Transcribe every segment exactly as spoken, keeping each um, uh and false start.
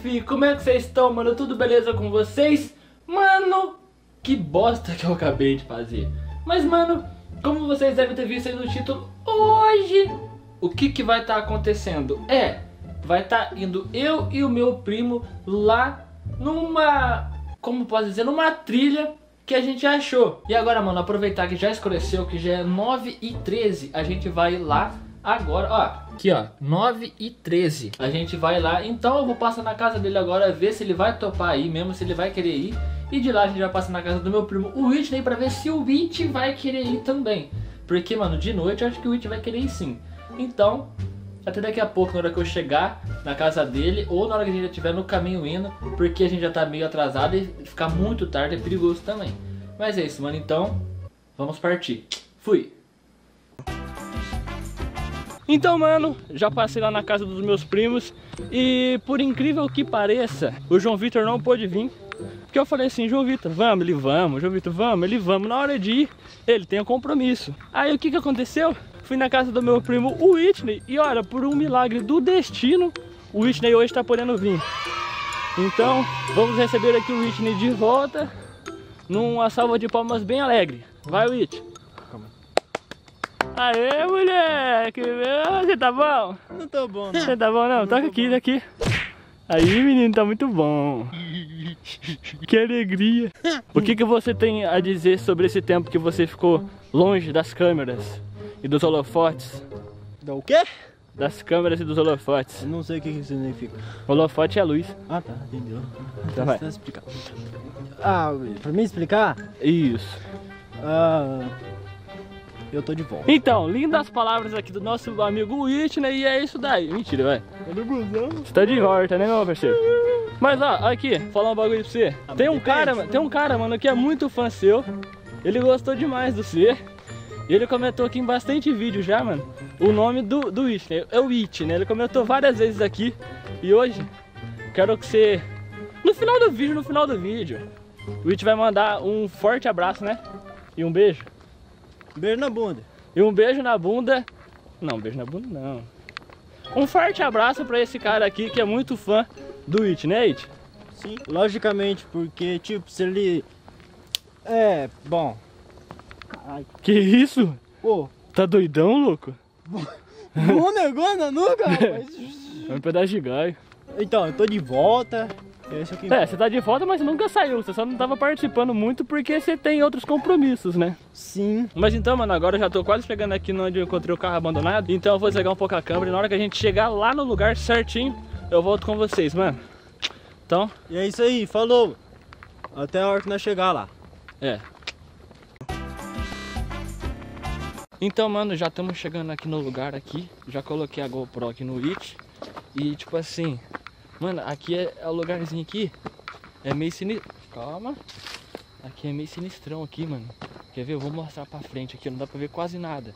fi, como é que vocês estão, mano? Tudo beleza com vocês? Mano, que bosta que eu acabei de fazer. Mas, mano, como vocês devem ter visto aí no título, hoje o que que vai estar acontecendo? É, vai estar indo eu e o meu primo lá numa, como posso dizer, numa trilha que a gente achou. E agora, mano, aproveitar que já escureceu, que já é nove e treze, a gente vai lá agora, ó. Aqui, ó, nove e treze. A gente vai lá, então eu vou passar na casa dele agora, ver se ele vai topar aí mesmo, se ele vai querer ir. E de lá a gente vai passar na casa do meu primo, o Whitney, pra ver se o Whit vai querer ir também. Porque, mano, de noite eu acho que o Whit vai querer ir sim. Então, até daqui a pouco, na hora que eu chegar na casa dele, ou na hora que a gente já estiver no caminho indo, porque a gente já tá meio atrasado e ficar muito tarde é perigoso também. Mas é isso, mano, então, vamos partir. Fui! Então, mano, já passei lá na casa dos meus primos e, por incrível que pareça, o João Vitor não pôde vir. Porque eu falei assim, João Vitor, vamos, ele vamos, João Vitor, vamos, ele vamos. Na hora de ir, ele tem um compromisso. Aí o que que aconteceu? Fui na casa do meu primo, o Whitney, e olha, por um milagre do destino, o Whitney hoje tá podendo vir. Então, vamos receber aqui o Whitney de volta, numa salva de palmas bem alegre. Vai, Whitney. Aê, moleque! Você tá bom? Não tô bom, não. Você tá bom, não? Toca aqui, daqui. Aí, menino, tá muito bom. Que alegria. O que que você tem a dizer sobre esse tempo que você ficou longe das câmeras e dos holofotes? Do quê? Das câmeras e dos holofotes. Eu não sei o que que significa. Holofote é a luz. Ah, tá, entendeu. Então vai. Explicar. Ah, pra mim explicar? Isso. Ah, eu tô de volta. Então, lindas palavras aqui do nosso amigo Whitney, e é isso daí. Mentira, vai. Você tá de volta, né, meu parceiro? Mas ó, aqui, falar um bagulho pra você. Tem um cara, tem um cara, mano, que é muito fã seu. Ele gostou demais do você. E ele comentou aqui em bastante vídeo já, mano, o nome do, do Whitney, é o Whitney, né? Ele comentou várias vezes aqui. E hoje, quero que você, no final do vídeo, no final do vídeo, o Whitney vai mandar um forte abraço, né? E um beijo. Beijo na bunda. E um beijo na bunda. Não, beijo na bunda não. Um forte abraço pra esse cara aqui que é muito fã do Whitney, né, Whitney? Sim, logicamente, porque, tipo, se ele... É, bom... Ai, que isso? pô... Tá doidão, louco? Um negócio na nuca, rapaz. É um pedaço de gaio. Então, eu tô de volta. Esse aqui... É, você tá de volta, mas você nunca saiu. Você só não tava participando muito porque você tem outros compromissos, né? Sim. Mas então, mano, agora eu já tô quase chegando aqui onde eu encontrei o carro abandonado. Então eu vou desligar um pouco a câmera e na hora que a gente chegar lá no lugar certinho, eu volto com vocês, mano. Então... E é isso aí, falou. Até a hora que nós chegar lá. É. Então, mano, já estamos chegando aqui no lugar aqui. Já coloquei a GoPro aqui no Whit. E tipo assim... Mano, aqui é, é o lugarzinho aqui. É meio sinistro. Calma. Aqui é meio sinistrão aqui, mano. Quer ver? Eu vou mostrar pra frente aqui. Não dá pra ver quase nada.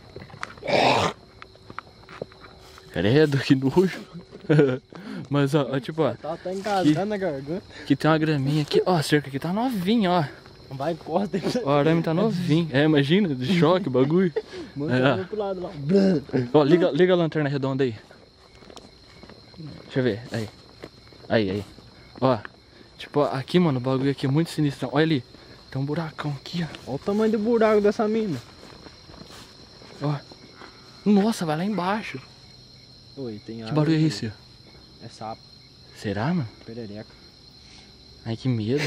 Credo, que nojo. Mas ó, ó, tipo ó. Tá, tá engasgando a garganta. Aqui tem uma graminha aqui. Ó, a cerca aqui tá novinha, ó. Vai, corta. O arame tá novinho. É, imagina, de choque o bagulho. Manda É. pro lado lá. Ó, liga, liga a lanterna redonda aí. Deixa eu ver, aí. Aí, aí. Ó, tipo, ó, aqui, mano, o bagulho aqui é muito sinistro. Olha ali, tem um buracão aqui, ó. Olha o tamanho do buraco dessa mina. Ó. Nossa, vai lá embaixo. Oi, tem Que barulho é esse? É sapo, Será, mano? perereca. Ai, que medo.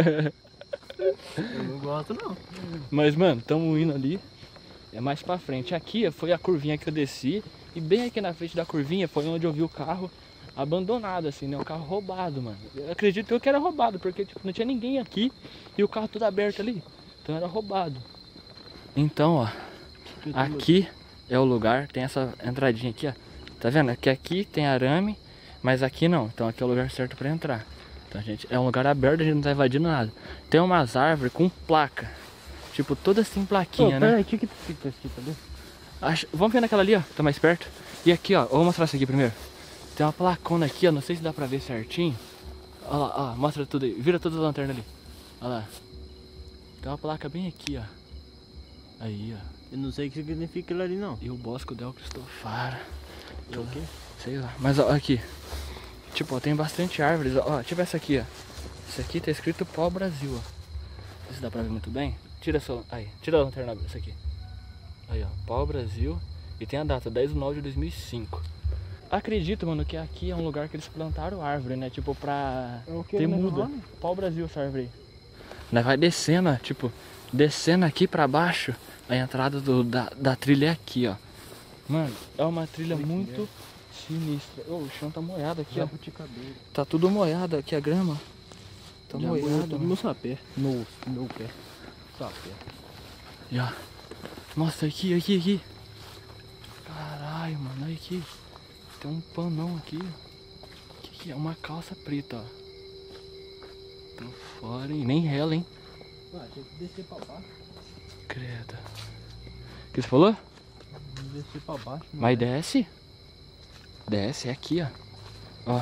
Eu não gosto, não. Mas, mano, tamo indo ali. É mais pra frente. Aqui foi a curvinha que eu desci. E bem aqui na frente da curvinha foi onde eu vi o carro abandonado, assim, né? O carro roubado, mano. Eu acredito eu que era roubado, porque tipo, não tinha ninguém aqui e o carro tudo aberto ali. Então era roubado. Então, ó, aqui é o lugar, tem essa entradinha aqui, ó. Tá vendo? Que aqui tem arame, mas aqui não. Então aqui é o lugar certo pra entrar. Então, gente, é um lugar aberto, a gente não tá invadindo nada. Tem umas árvores com placa. Tipo, toda assim plaquinha, oh, né? Peraí, o que que tá aqui, tá vendo? Acho... Vamos ver naquela ali, ó, tá mais perto. E aqui, ó, eu vou mostrar isso aqui primeiro. Tem uma placona aqui, ó, não sei se dá pra ver certinho. Olha lá, ó, mostra tudo aí, vira toda a lanterna ali. Olha lá. Tem uma placa bem aqui, ó. Aí, ó. Eu não sei o que significa aquilo ali, não. E o Bosco del Cristofaro. É o quê? Sei lá. Mas ó, aqui. Tipo, ó, tem bastante árvores, ó, tipo essa aqui, ó. Essa aqui tá escrito Pau Brasil, ó. Não sei se dá pra ver muito bem. Tira só, aí, tira a lanterna, essa aqui. Aí, ó, Pau Brasil. E tem a data, dez de nove de dois mil e cinco. Acredito, mano, que aqui é um lugar que eles plantaram árvore, né? Tipo, pra É o que, ter né, muda. nome? Pau Brasil essa árvore aí. Nós vai descendo, ó, tipo, descendo aqui pra baixo. A entrada do, da, da trilha é aqui, ó. Mano, é uma trilha muito sinistra. Oh, o chão tá molhado aqui, ó. Tá tudo molhado aqui, a grama. Tá molhado. Tudo no sapé. No meu pé. Sapé. E ó. Nossa, aqui, aqui, aqui. Caralho, mano, olha aqui. Tem um panão aqui. O que, que é? Uma calça preta, ó. Tô fora, hein? Nem rela, hein? Ah, tem que descer pra baixo. Credo. O que você falou? Descer pra baixo. Mas desce. Desce, é aqui, ó. Ó.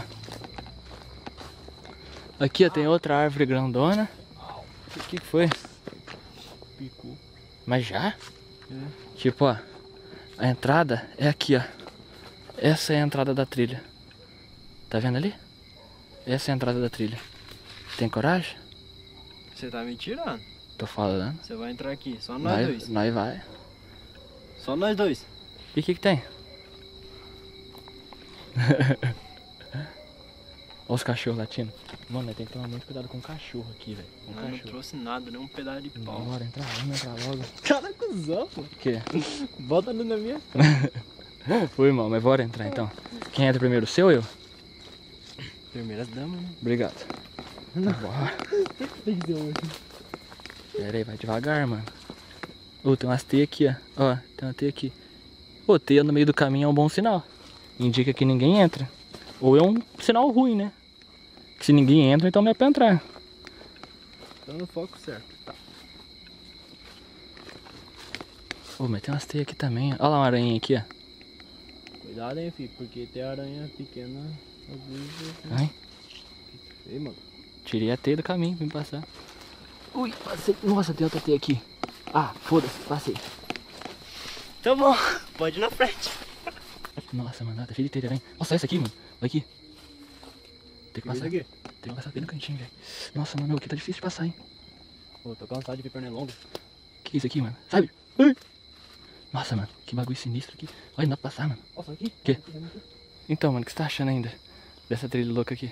Aqui, ó, tem outra árvore grandona. O que, que foi? Picou. Mas já? É. Tipo, ó. A entrada é aqui, ó. Essa é a entrada da trilha. Tá vendo ali? Essa é a entrada da trilha. Tem coragem? Você tá me tirando? Tô falando. Você vai entrar aqui, só nós, Nós, dois. nós vai. Só nós dois. E o que que tem? Olha os cachorros latindo. Mano, tem que tomar muito cuidado com o cachorro aqui, velho. Com o Nós não cachorro. trouxe nada, nem um pedaço de pau. Bora entrar, vamos entrar logo. Cara, cuzão, pô. O quê? Bota ali na minha. Foi, irmão, mas bora entrar então. Quem entra primeiro, o seu ou eu? Primeiras damas, né? Obrigado. Tá, bora. Tem que ser hoje. Pera aí, vai devagar, mano. Ô, tem umas teias aqui, ó. Ó, tem uma teia aqui. Ô, teia no meio do caminho é um bom sinal. Indica que ninguém entra. Ou é um sinal ruim, né? Que se ninguém entra, então não é pra entrar. Tá no foco certo. Tá. Ô, mas tem umas teias aqui também, ó. Olha lá uma aranha aqui, ó. Cuidado, hein, filho, porque tem aranha pequena. Às vezes. Ai, Ei, mano. tirei a teia do caminho, vim passar. Ui, passei. Nossa, tem outra teia aqui. Ah, foda-se, passei. Tá bom, pode ir na frente. Nossa, mano, tá cheio de teia também. Nossa, essa aqui, mano. Olha aqui. Tem que passar. aqui? Tem que passar bem no cantinho, velho. Nossa, mano, aqui tá difícil de passar, hein. Pô, tô cansado de ver perna longa. Que isso aqui, mano? Sabe? Ai. Nossa, mano, que bagulho sinistro aqui. Olha, não dá pra passar, mano. Nossa, aqui. Quê? Então, mano, o que você tá achando ainda dessa trilha louca aqui?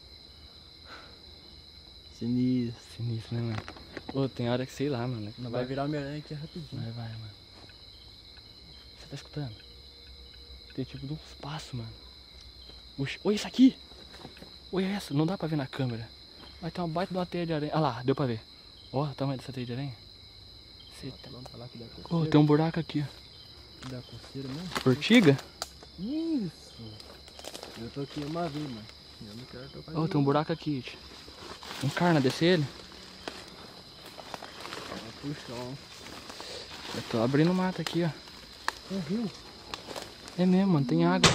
Sinistro. Sinistro, né, mano? Ô, tem hora que sei lá, mano. Não vai virar minha aranha aqui rapidinho. Vai, vai, mano. Você tá escutando? Tem tipo de uns passos, mano. Oxi, olha isso aqui! Olha essa, não dá pra ver na câmera. Mas tem uma baita de uma teia de aranha. Ah lá, deu pra ver. Ó, o tamanho dessa teia de aranha. Cê tá... Vamos falar que dá Ô, coceira. tem um buraco aqui, ó. Que dá coceira mesmo? Ortiga? Isso. Eu tô aqui uma vez, mano. Eu não quero tocar. Ó, tem um buraco aqui, tio. Encarna, desce ele. Puxão. Eu tô abrindo mato aqui, ó. Um rio. É mesmo, mano, tem água.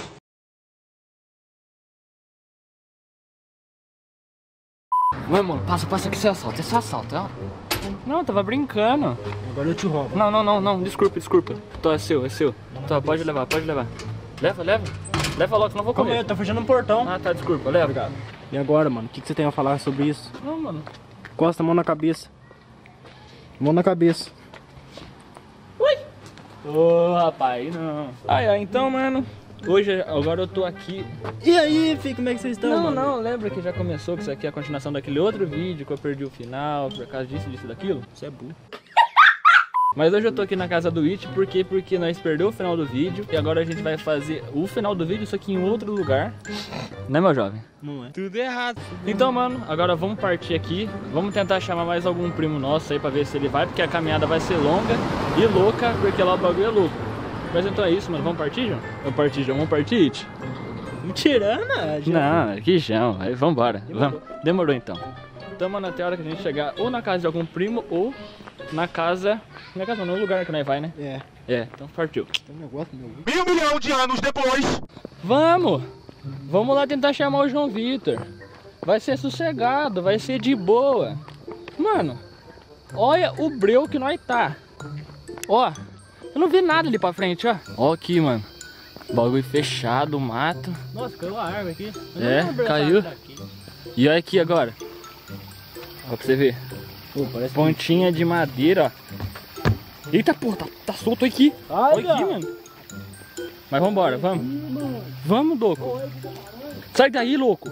Ué, mano, passa, passa que você assalta, esse assalto, ó. Não, eu tava brincando. Agora eu te roubo. Não, não, não, não, desculpa, desculpa. Tô, é seu, é seu. Tá, pode levar, pode levar. Leva, leva. Leva logo, senão eu vou Calma aí, comer. tá fechando um portão. Ah, tá, desculpa, leva. Obrigado. E agora, mano, o que, que você tem a falar sobre isso? Não, mano. Costa a mão na cabeça. Mão na cabeça. Ô, oh, rapaz, não. Ai, ai, então, mano. Hoje, agora eu tô aqui. E aí, filho, como é que vocês estão, Não, mano? não, lembra que já começou, que isso aqui é a continuação daquele outro vídeo que eu perdi o final, por causa disso, disso, daquilo? Você é burro. Mas hoje eu tô aqui na casa do It, por quê? Porque nós perdeu o final do vídeo e agora a gente vai fazer o final do vídeo, isso aqui em outro lugar. Né, meu jovem? Não é. Tudo errado. Então, mano, agora vamos partir aqui. Vamos tentar chamar mais algum primo nosso aí pra ver se ele vai, porque a caminhada vai ser longa e louca, porque lá o bagulho é louco. Mas então é isso, mano. Vamos partir, João? Vamos partir, João. Vamos partir, It? Tirando, Não, que João. Aí vambora. Demorou. Vamos. Demorou então. Então, mano, até a hora que a gente chegar ou na casa de algum primo ou na casa... Na casa não, no lugar que nós vai, né? É. É, então partiu. Tem um negócio meu. Mil milhão de anos depois. Vamos! Vamos lá tentar chamar o João Vitor. Vai ser sossegado, vai ser de boa. Mano, olha o breu que nós tá. Ó, eu não vi nada ali pra frente, ó. Ó aqui, mano. Bagulho fechado, mato. Nossa, caiu a árvore aqui. Eu É, não lembro dessa caiu. árvore daqui. E olha aqui agora. Ó pra você ver. Pô, parece Pontinha de madeira, ó. Eita porra, tá, tá solto aqui. Ai, Olha aqui, mano. Mas vambora, vamos. Vamos, louco. Sai daí, louco.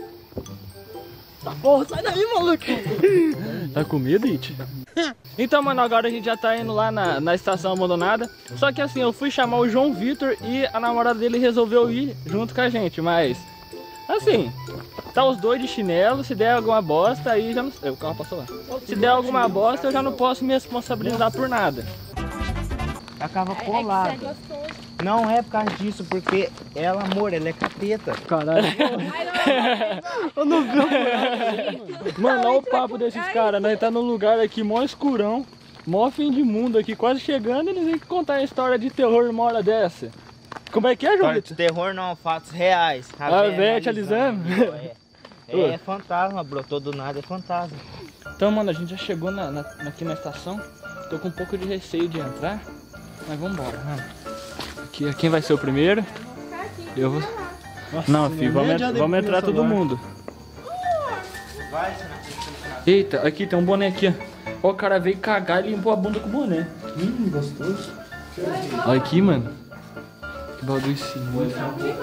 Tá porra, sai daí, maluco. Tá com medo, It? Então, mano, agora a gente já tá indo lá na, na estação abandonada. Só que assim, eu fui chamar o João Vitor e a namorada dele resolveu ir junto com a gente. Mas, assim, tá os dois de chinelo. Se der alguma bosta, aí já não... O carro passou lá. Se der alguma bosta, eu já não posso me responsabilizar por nada. Acaba colada. Não é por causa disso, porque ela, amor, ela é capeta. Caralho. Eu não vi. Mano, olha o papo desses caras. Nós tá num lugar aqui mó escurão, mó fim de mundo aqui, quase chegando. Eles vêm contar a história de terror uma hora dessa. Como é que é, João Vitor? Terror não, fatos reais. Ah, velho, te alisando. É, é, é fantasma, bro. Todo nada é fantasma. Então, mano, a gente já chegou na, na, aqui na estação. Tô com um pouco de receio de entrar, mas vambora, mano. Aqui, quem vai ser o primeiro? Eu vou. Nossa, Não, filho, vamos, nem vamos adianta entrar ir pro todo celular. mundo. Vai, Eita, aqui tem um boné aqui, ó. Ó, o cara veio cagar e limpou a bunda com o boné. Hum, gostoso. Olha aqui, mano. Que bagulho sinistro.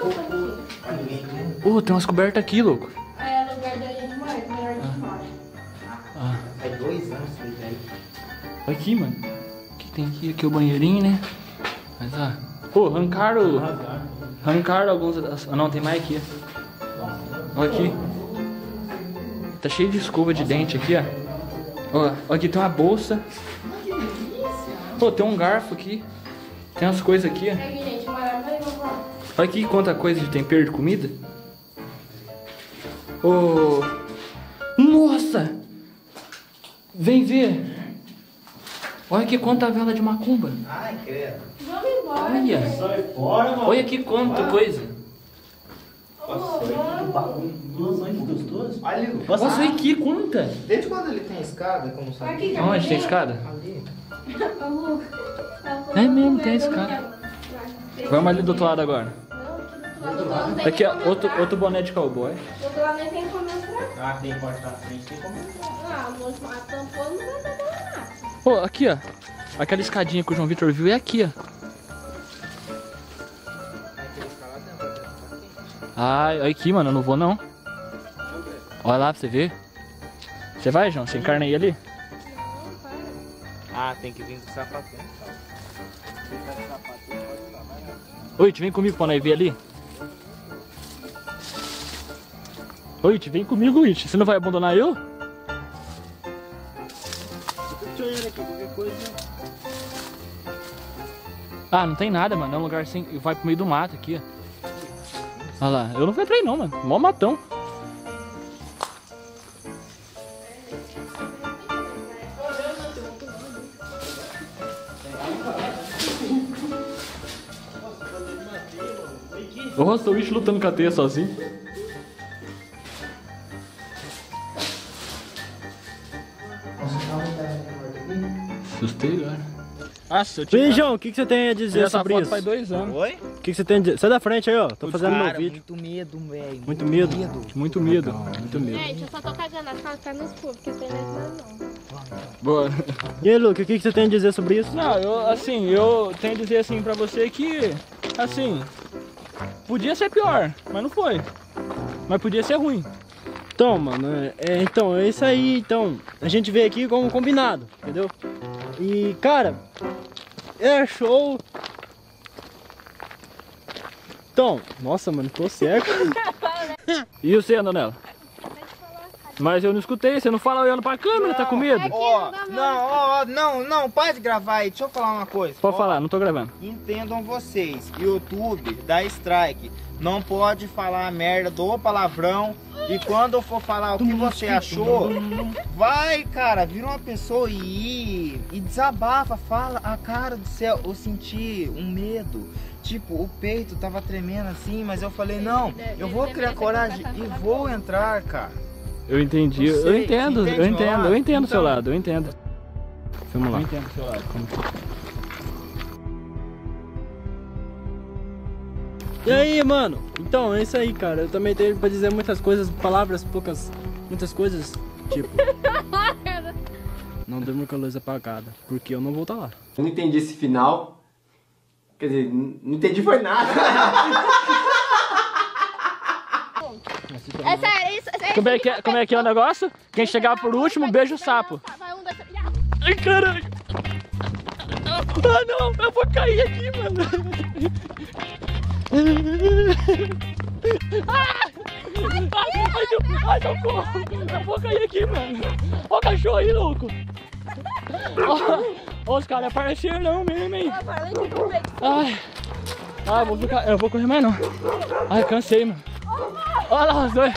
Ô, tem umas cobertas aqui, louco. É lugar da gente mais, melhor de fora. Ah, É dois anos que ele aí. olha aqui, mano. O que tem aqui? Aqui é o banheirinho, né? Mas, ó. Pô, arrancaram. Arrancaram alguns. Ah, não, tem mais aqui. Olha aqui. Tá cheio de escova de dente aqui, ó. Ó, ó, aqui tem uma bolsa. Pô, tem um garfo aqui. Tem umas coisas aqui, ó. Aqui, gente, maravilha, vamos lá. Olha aqui quanta coisa de tempero de comida. Ô. Nossa! Vem ver. Olha aqui quanta vela de macumba. Ai, credo. Vamos embora. Olha. Sai fora, mano. Olha aqui quanta coisa. Vamos, vamos. Duas anos gostoso. Olha, Nossa, olha aqui quanta. desde quando ele tem escada, como sabe? Aqui, cara. Onde tem escada? Ali. Vamos. É mesmo, tem escada. Vamos ali do outro lado agora. Não, aqui do outro lado não tem Aqui, ó, como outro, entrar. outro boné de cowboy. Do outro lado nem tem como entrar. Ah, tem porta na frente, tem como entrar. Ah, moço, a tampou não vai dar nada. Pô, aqui, ó. Aquela escadinha que o João Vitor viu é aqui, ó. Ai, olha aqui, mano, eu não vou não. Olha lá pra você ver. Você vai, João? Você encarna aí ali? Ah, tem que vir com o sapatinho. Oi, te vem comigo pra nós ver ali. Oi, te vem comigo, It. Você não vai abandonar eu? Deixa eu olhar aqui, qualquer coisa. Ah, não tem nada, mano. É um lugar sem. Vai pro meio do mato aqui, ó. Olha lá. Eu não vou entrar aí não, mano. Mó matão. Nossa, o bicho lutando com a teia sozinho. Assustei, cara. Nossa, eu Beijão, o que, que você tem a dizer essa sobre foto isso? faz dois anos. Oi? O que, que você tem a dizer? Sai da frente aí, ó. Tô fazendo meu Cara, vídeo. muito medo, velho. Muito medo? Muito medo, muito medo. Gente, eu só tô cagando as calças no escuro, porque tem medo mais não. Boa. E aí, Luke, o que, que você tem a dizer sobre isso? Não, eu, assim, eu tenho a dizer assim pra você que, assim, podia ser pior, mas não foi. Mas podia ser ruim. Então, mano, é, é, então, é isso aí. Então, a gente veio aqui como combinado, entendeu? E, cara, é show. Então, nossa, mano, tô cego. E você, Antonella? Mas eu não escutei, você não fala olhando pra câmera, tá com medo? Ó, não, ó, não, não, pode gravar aí. Deixa eu falar uma coisa. Pode Ó, falar, não tô gravando. Entendam vocês, YouTube dá strike. Não pode falar merda do palavrão. E quando eu for falar o que você achou, vai, cara, vira uma pessoa e, e desabafa, fala, a cara do céu, eu senti um medo. Tipo, o peito tava tremendo assim, mas eu falei, não, eu vou criar coragem e vou entrar, cara. Eu entendi, eu, Você entendo, entende eu meu entendo, lado? eu entendo o seu Então- lado, eu entendo. Vamos Eu lá. entendo o seu lado. Como... E aí, mano? Então, é isso aí, cara. Eu também tenho pra dizer muitas coisas, palavras, poucas, muitas coisas. Tipo, não durma com a luz apagada, porque eu não vou estar lá. Eu não entendi esse final. Quer dizer, não entendi foi nada. É sério, isso, é Como é que é, como é, que é o negócio? Quem chegar por último, beija o sapo. Vai um, dois, três. Ai, caralho. Ah, não, eu vou cair aqui, mano. Ah! Ai, Deus, ai, socorro. Eu vou cair aqui, mano. Ó o cachorro aí, louco. Ó, ó, os caras apareceram não mesmo, hein. Ai, ai, eu vou ficar, eu vou correr mais não. Ai, cansei, mano. Olha lá os dois.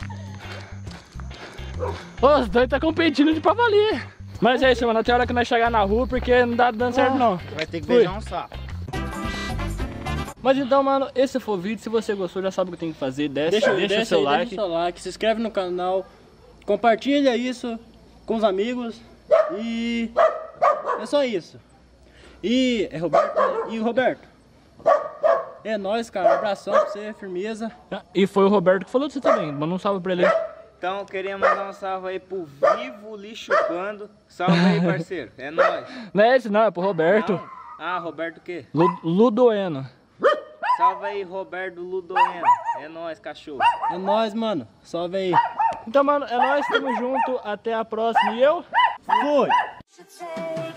Os dois tá competindo de pra valer. Mas é isso, mano. Até a hora que nós chegar na rua, porque não dá dando certo, não. Vai ter que Fui. beijar um sapo. Mas então, mano, esse foi o vídeo. Se você gostou, já sabe o que tem que fazer. Desce, Deixa, deixa, deixa o seu aí, like. Deixa o seu like, se inscreve no canal, compartilha isso com os amigos e é só isso. E é Roberto, né? E o Roberto? É nóis, cara. Abração pra você, firmeza. E foi o Roberto que falou de você também. Manda um salve pra ele aí. Então, eu queria mandar um salve aí pro Vivo Lixupando. Salve aí, parceiro. É nóis. Não é esse não, é pro Roberto. Não? Ah, Roberto o quê? Lu- Ludoeno. Salve aí, Roberto Ludoeno. É nóis, cachorro. É nóis, mano. Salve aí. Então, mano, é nóis. Tamo junto. Até a próxima. E eu... Fui! Should say